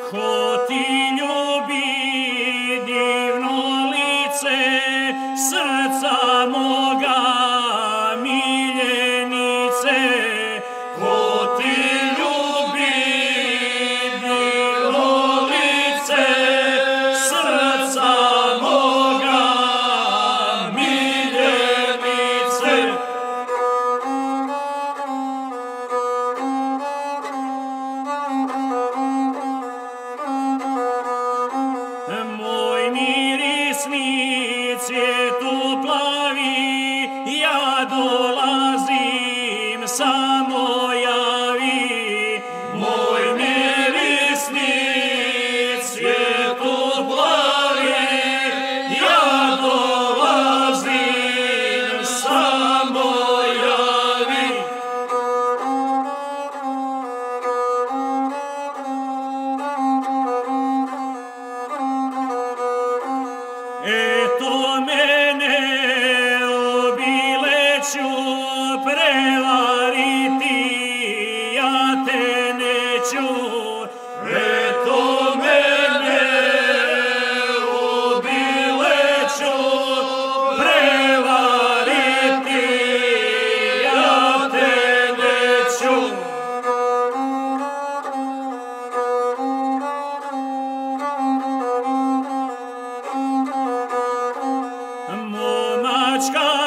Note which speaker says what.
Speaker 1: Ko ti ljubi divno lice srca moga miljenice, ko ti ljubi divno lice srca moga miljenice. Moj mirisni cvijetu plavi, ja dolazim, samo javi. Moj mirisni cvijetu plavi, ja dolazim, samo javi. Eto mene obileću prevariti, ja te neću. Eto mene obileću prevariti, ja te neću. Momačka